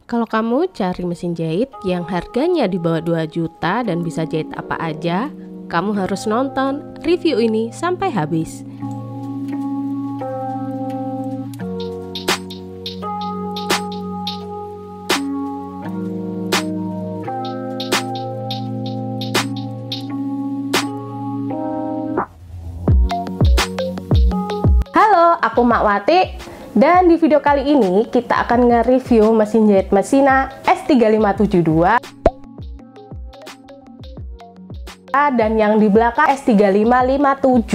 Kalau kamu cari mesin jahit yang harganya di bawah 2 juta dan bisa jahit apa aja, kamu harus nonton review ini sampai habis. Halo, aku Mak Wati. Dan di video kali ini kita akan nge-review mesin jahit Messina S3572 dan yang di belakang S3557.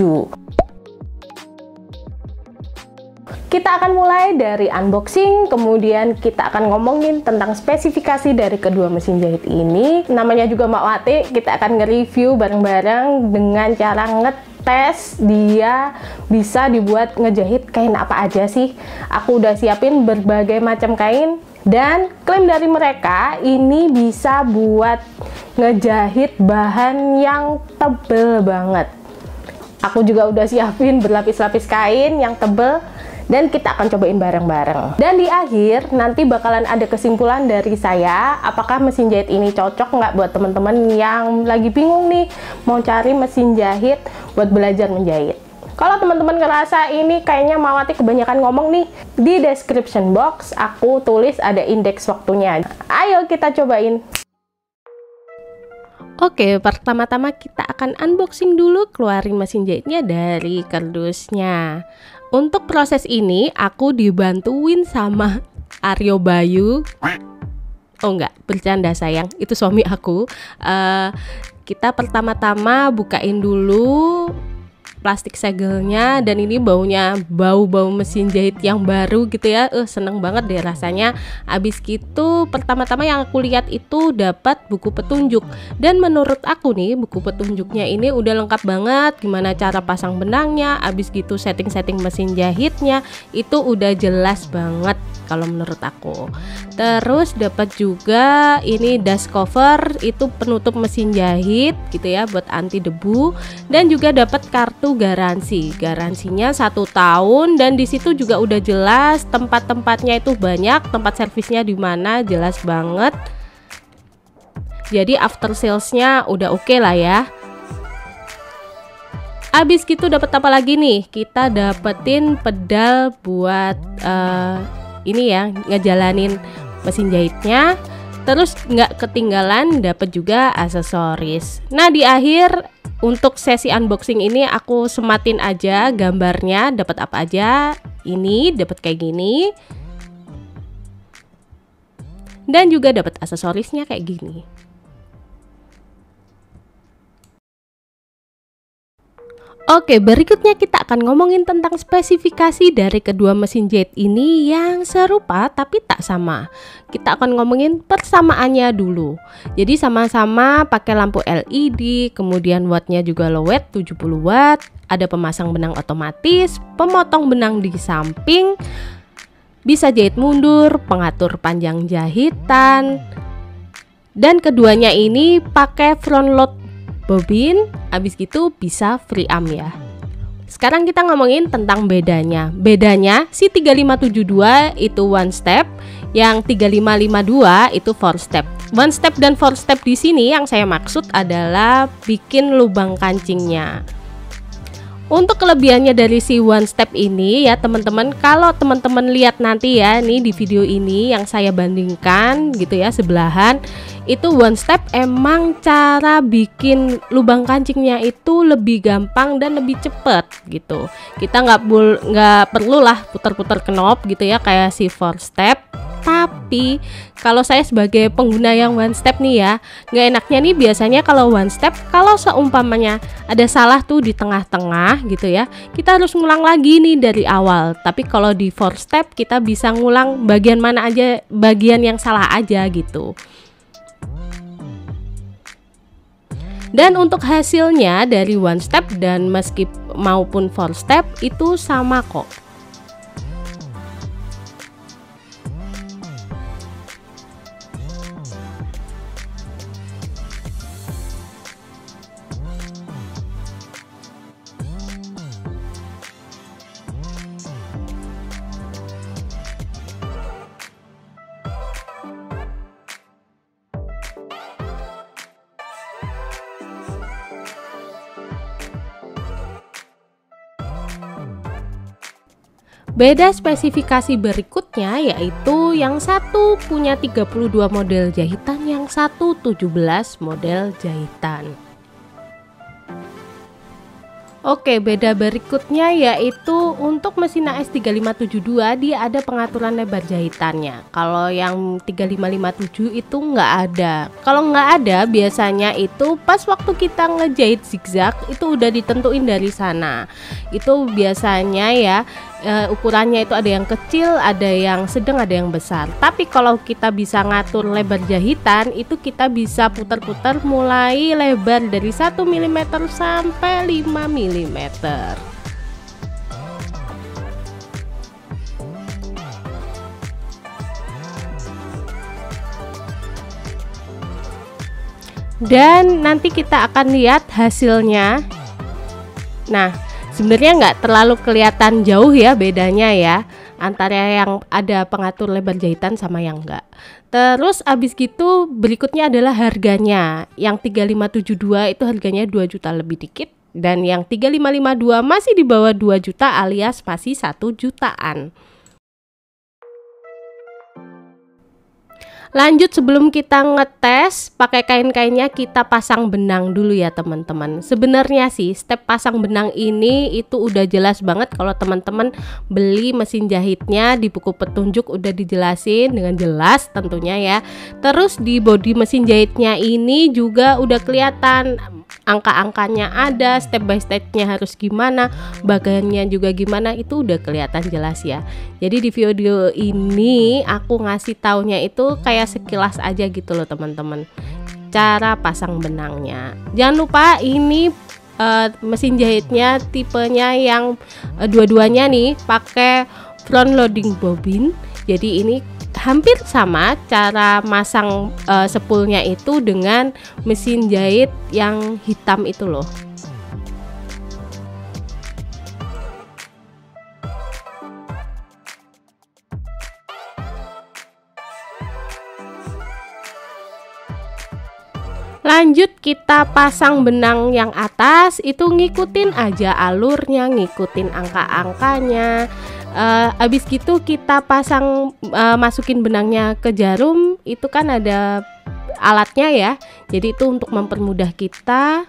Kita akan mulai dari unboxing, kemudian kita akan ngomongin tentang spesifikasi dari kedua mesin jahit ini. Namanya juga Mak Wati, kita akan nge-review bareng-bareng dengan cara ngetes dia bisa dibuat ngejahit kain apa aja sih. Aku udah siapin berbagai macam kain dan klaim dari mereka ini bisa buat ngejahit bahan yang tebel banget. Aku juga udah siapin berlapis-lapis kain yang tebel dan kita akan cobain bareng-bareng. Dan di akhir nanti bakalan ada kesimpulan dari saya apakah mesin jahit ini cocok nggak buat teman-teman yang lagi bingung nih mau cari mesin jahit buat belajar menjahit. Kalau teman-teman ngerasa ini kayaknya Mak Wati kebanyakan ngomong nih, di description box aku tulis ada indeks waktunya. Ayo kita cobain. Oke, pertama-tama kita akan unboxing dulu, keluarin mesin jahitnya dari kardusnya. Untuk proses ini aku dibantuin sama Aryo Bayu. Oh enggak, bercanda sayang, itu suami aku. Kita pertama-tama bukain dulu plastik segelnya, dan ini baunya bau mesin jahit yang baru gitu ya. Seneng banget deh rasanya. Abis gitu pertama-tama yang aku lihat itu dapat buku petunjuk, dan menurut aku nih buku petunjuknya ini udah lengkap banget, gimana cara pasang benangnya, abis gitu setting-setting mesin jahitnya itu udah jelas banget kalau menurut aku. Terus dapat juga ini dust cover, itu penutup mesin jahit gitu ya buat anti debu, dan juga dapat kartu garansinya 1 tahun, dan di situ juga udah jelas tempat-tempatnya itu banyak, tempat servisnya di mana jelas banget. Jadi after salesnya udah oke lah ya. Abis gitu dapat apa lagi nih? Kita dapetin pedal buat ini ya ngejalanin mesin jahitnya. Terus nggak ketinggalan dapat juga aksesoris. Nah di akhir untuk sesi unboxing ini aku sematin aja gambarnya dapat apa aja. Ini dapat kayak gini, dan juga dapat aksesorisnya kayak gini. Oke, berikutnya kita akan ngomongin tentang spesifikasi dari kedua mesin jahit ini yang serupa tapi tak sama. Kita akan ngomongin persamaannya dulu. Jadi sama-sama pakai lampu LED, kemudian wattnya juga low watt 70 watt, ada pemasang benang otomatis, pemotong benang di samping, bisa jahit mundur, pengatur panjang jahitan, dan keduanya ini pakai front load bobin, habis gitu bisa free arm ya. Sekarang kita ngomongin tentang bedanya. Bedanya si 3572 itu one step, yang 3552 itu four step. One step dan four step di sini yang saya maksud adalah bikin lubang kancingnya. Untuk kelebihannya dari si one step ini ya teman-teman, kalau teman-teman lihat nanti ya nih di video ini yang saya bandingkan gitu ya sebelahan, itu one step emang cara bikin lubang kancingnya itu lebih gampang dan lebih cepet gitu. Kita nggak perlu lah putar-putar knob gitu ya kayak si four step. Tapi kalau saya sebagai pengguna yang one step nih ya, nggak enaknya nih biasanya kalau one step, kalau seumpamanya ada salah tuh di tengah-tengah gitu ya, kita harus ngulang lagi nih dari awal. Tapi kalau di four step kita bisa ngulang bagian mana aja, bagian yang salah aja gitu. Dan untuk hasilnya dari one step dan maupun four step itu sama kok. Beda spesifikasi berikutnya, yaitu yang satu punya 32 model jahitan, yang satu 17 model jahitan. Oke, beda berikutnya yaitu untuk mesin AS3572 dia ada pengaturan lebar jahitannya. Kalau yang 3557 itu nggak ada. Kalau nggak ada, biasanya itu pas waktu kita ngejahit zigzag itu udah ditentuin dari sana. Itu biasanya ya ukurannya itu ada yang kecil, ada yang sedang, ada yang besar. Tapi kalau kita bisa ngatur lebar jahitan, itu kita bisa putar-putar mulai lebar dari 1 mm sampai 5 mm. Dan nanti kita akan lihat hasilnya. Nah, sebenarnya nggak terlalu kelihatan jauh ya bedanya ya antara yang ada pengatur lebar jahitan sama yang enggak. Terus abis gitu berikutnya adalah harganya. Yang 3572 itu harganya 2 juta lebih dikit, dan yang 3552 masih di bawah 2 juta alias masih 1 jutaan. Lanjut, sebelum kita ngetes pakai kain-kainnya, kita pasang benang dulu ya teman-teman. Sebenarnya sih step pasang benang ini itu udah jelas banget kalau teman-teman beli mesin jahitnya, di buku petunjuk udah dijelasin dengan jelas tentunya ya. Terus di bodi mesin jahitnya ini juga udah kelihatan angka-angkanya ada, step by stepnya harus gimana, bagiannya juga gimana, itu udah kelihatan jelas ya. Jadi di video ini aku ngasih taunya itu kayak sekilas aja gitu loh teman-teman, cara pasang benangnya. Jangan lupa ini mesin jahitnya tipenya yang dua-duanya nih pakai front loading bobbin. Jadi ini hampir sama cara masang spoolnya itu dengan mesin jahit yang hitam itu loh. Lanjut kita pasang benang yang atas, itu ngikutin aja alurnya, ngikutin angka-angkanya. Abis gitu kita pasang, masukin benangnya ke jarum, itu kan ada alatnya ya, jadi itu untuk mempermudah kita.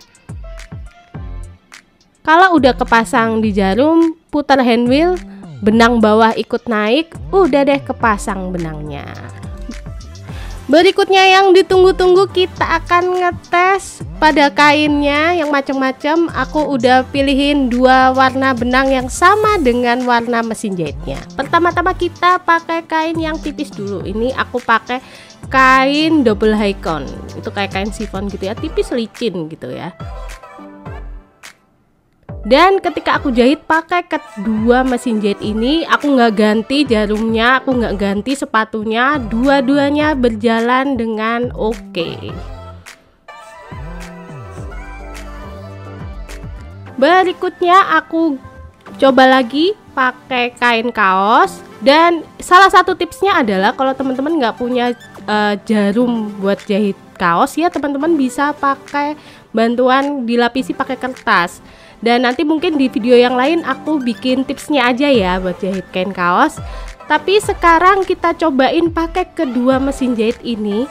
Kalau udah kepasang di jarum, putar hand wheel, benang bawah ikut naik, udah deh kepasang benangnya. Berikutnya yang ditunggu-tunggu, kita akan ngetes pada kainnya yang macam-macam. Aku udah pilihin 2 warna benang yang sama dengan warna mesin jahitnya. Pertama-tama kita pakai kain yang tipis dulu. Ini aku pakai kain double high count. Itu kayak kain chiffon gitu ya, tipis licin gitu ya. Dan ketika aku jahit pakai kedua mesin jahit ini, aku nggak ganti jarumnya, aku nggak ganti sepatunya, dua-duanya berjalan dengan oke. Berikutnya aku coba lagi pakai kain kaos, dan salah satu tipsnya adalah kalau teman-teman nggak punya jarum buat jahit kaos ya, teman-teman bisa pakai bantuan dilapisi pakai kertas. Dan nanti mungkin di video yang lain aku bikin tipsnya aja ya buat jahit kain kaos. Tapi sekarang kita cobain pakai kedua mesin jahit ini.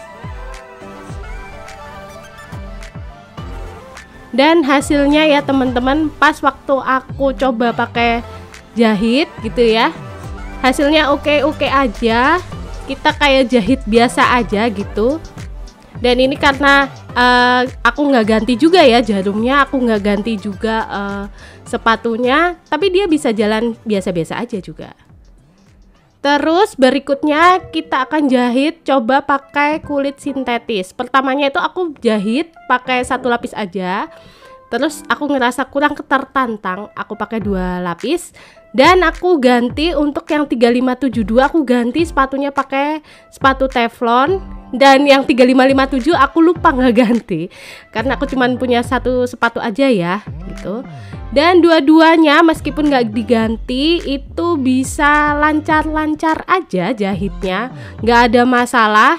Dan hasilnya ya teman-teman, pas waktu aku coba pakai jahit gitu ya, hasilnya oke-oke aja. Kita kayak jahit biasa aja gitu. Dan ini karena aku nggak ganti juga ya jarumnya, aku nggak ganti juga sepatunya, tapi dia bisa jalan biasa-biasa aja juga. Terus berikutnya kita akan jahit coba pakai kulit sintetis. Pertamanya itu aku jahit pakai 1 lapis aja. Terus aku ngerasa kurang tertantang, aku pakai 2 lapis. Dan aku ganti untuk yang 3572, aku ganti sepatunya pakai sepatu teflon. Dan yang 3557 aku lupa nggak ganti karena aku cuman punya 1 sepatu aja ya gitu. Dan dua-duanya meskipun nggak diganti itu bisa lancar-lancar aja jahitnya, nggak ada masalah.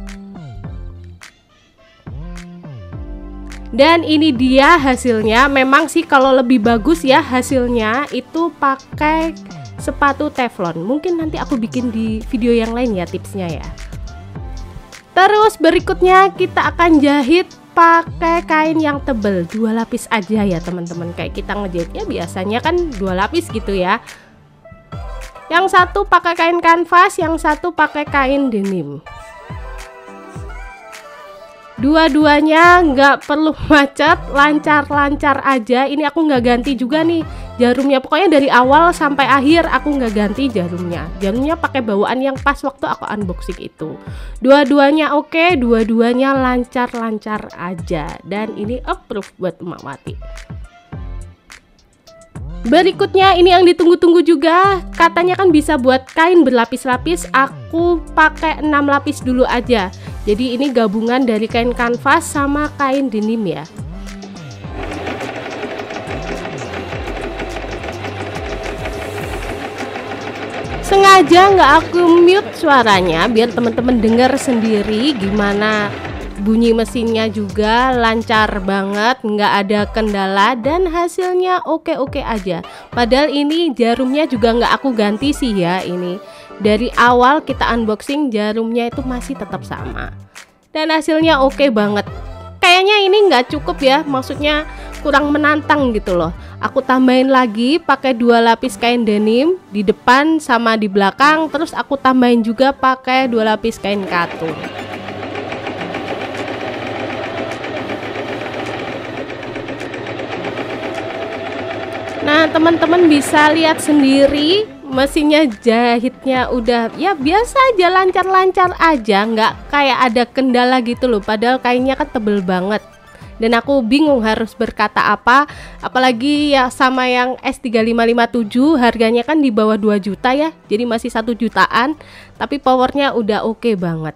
Dan ini dia hasilnya. Memang sih kalau lebih bagus ya hasilnya itu pakai sepatu teflon. Mungkin nanti aku bikin di video yang lain ya tipsnya ya. Terus berikutnya kita akan jahit pakai kain yang tebel 2 lapis aja ya teman-teman. Kayak kita ngejahitnya biasanya kan 2 lapis gitu ya. Yang satu pakai kain kanvas, yang satu pakai kain denim. Dua-duanya nggak perlu macet, lancar-lancar aja. Ini aku nggak ganti juga nih jarumnya, pokoknya dari awal sampai akhir aku nggak ganti jarumnya. Jarumnya pakai bawaan yang pas waktu aku unboxing itu. Dua-duanya oke, dua-duanya lancar-lancar aja. Dan ini approve buat Emak Wati. Berikutnya ini yang ditunggu-tunggu juga, katanya kan bisa buat kain berlapis-lapis. Aku pakai 6 lapis dulu aja. Jadi ini gabungan dari kain kanvas sama kain denim ya. Sengaja nggak aku mute suaranya biar teman-teman dengar sendiri gimana bunyi mesinnya, juga lancar banget, nggak ada kendala dan hasilnya oke-oke aja. Padahal ini jarumnya juga nggak aku ganti sih ya. Ini dari awal kita unboxing jarumnya itu masih tetap sama dan hasilnya oke banget. Kayaknya ini nggak cukup ya, maksudnya kurang menantang gitu loh. Aku tambahin lagi pakai 2 lapis kain denim di depan sama di belakang, terus aku tambahin juga pakai 2 lapis kain katun. Nah teman-teman bisa lihat sendiri mesinnya jahitnya udah ya biasa aja, lancar-lancar aja, nggak kayak ada kendala gitu loh. Padahal kainnya kan tebel banget dan aku bingung harus berkata apa, apalagi ya sama yang S3557 harganya kan di bawah 2 juta ya, jadi masih 1 jutaan tapi powernya udah oke banget.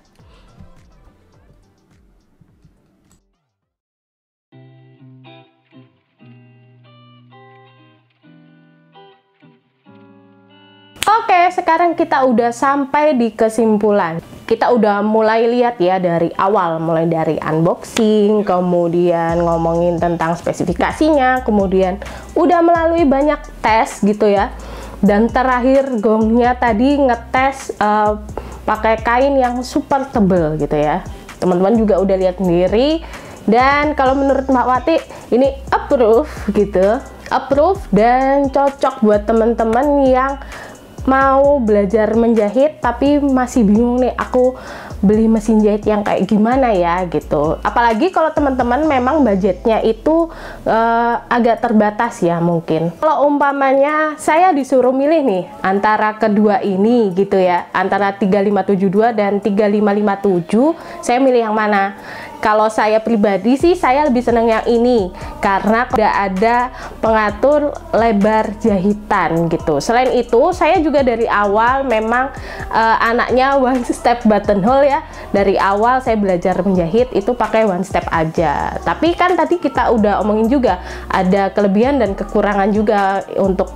Oke, sekarang kita udah sampai di kesimpulan. Kita udah mulai lihat ya dari awal, mulai dari unboxing, kemudian ngomongin tentang spesifikasinya, kemudian udah melalui banyak tes gitu ya. Dan terakhir gongnya tadi ngetes pakai kain yang super tebel gitu ya. Teman-teman juga udah lihat sendiri. Dan kalau menurut Mbak Wati ini approve gitu, approve dan cocok buat teman-teman yang mau belajar menjahit tapi masih bingung nih, aku beli mesin jahit yang kayak gimana ya gitu. Apalagi kalau teman-teman memang budgetnya itu agak terbatas ya mungkin. Kalau umpamanya saya disuruh milih nih antara kedua ini gitu ya, antara 3572 dan 3557, saya milih yang mana? Kalau saya pribadi sih saya lebih senang yang ini karena udah ada pengatur lebar jahitan gitu. Selain itu saya juga dari awal memang anaknya one step buttonhole ya. Dari awal saya belajar menjahit itu pakai one step aja. Tapi kan tadi kita udah omongin juga ada kelebihan dan kekurangan juga untuk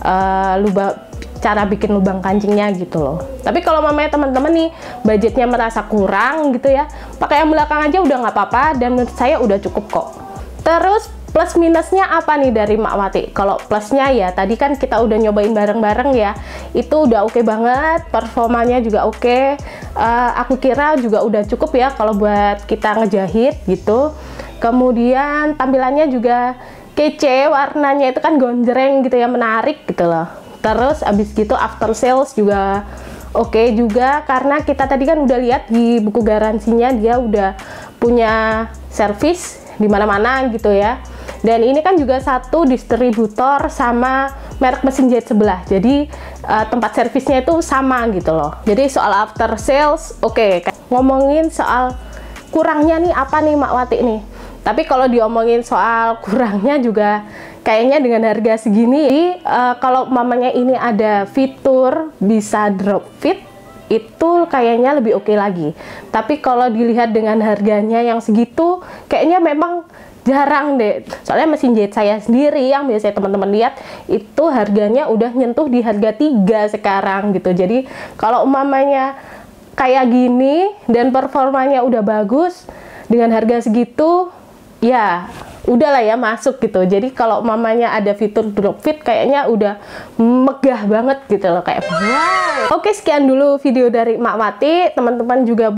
cara bikin lubang kancingnya gitu loh. Tapi kalau mamanya teman-teman nih budgetnya merasa kurang gitu ya, pakai yang belakang aja udah nggak apa-apa dan menurut saya udah cukup kok. Terus plus minusnya apa nih dari Mak Wati? Kalau plusnya ya tadi kan kita udah nyobain bareng-bareng ya, itu udah oke banget, performanya juga oke. Aku kira juga udah cukup ya kalau buat kita ngejahit gitu. Kemudian tampilannya juga kece, warnanya itu kan gonjreng gitu ya, menarik gitu loh. Terus abis gitu after sales juga oke juga, karena kita tadi kan udah lihat di buku garansinya dia udah punya servis di mana-mana gitu ya. Dan ini kan juga satu distributor sama merek mesin jahit sebelah, jadi tempat servisnya itu sama gitu loh. Jadi soal after sales oke. Ngomongin soal kurangnya nih apa nih Mak Wati nih? Tapi kalau diomongin soal kurangnya juga kayaknya dengan harga segini, kalau mamanya ini ada fitur bisa drop fit, itu kayaknya lebih oke lagi. Tapi kalau dilihat dengan harganya yang segitu, kayaknya memang jarang deh. Soalnya mesin jahit saya sendiri yang biasanya teman-teman lihat, itu harganya udah nyentuh di harga 3 sekarang gitu. Jadi kalau mamanya kayak gini dan performanya udah bagus, dengan harga segitu, ya udahlah ya masuk gitu. Jadi kalau mamanya ada fitur drop fit kayaknya udah megah banget gitu loh, kayak wow. Oke, sekian dulu video dari Mak Wati. Teman-teman juga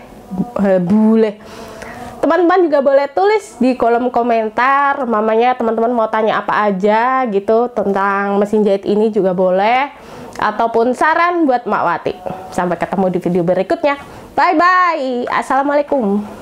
teman-teman juga boleh tulis di kolom komentar mamanya teman-teman mau tanya apa aja gitu tentang mesin jahit ini juga boleh, ataupun saran buat Mak Wati. Sampai ketemu di video berikutnya. Bye bye. Assalamualaikum.